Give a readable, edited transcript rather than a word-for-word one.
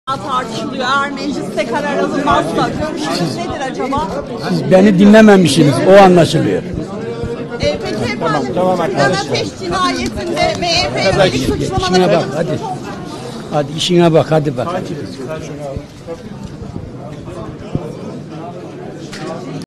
tartışılıyor. Eğer mecliste karar alınmazsa görüşünüz nedir acaba? Siz beni dinlememişsiniz, o anlaşılıyor. Peki efendim, Sinan Ateş cinayetinde MHP'ye yönelik İşine suçlamaları... bak hadi. Hadi işine bak, hadi bak.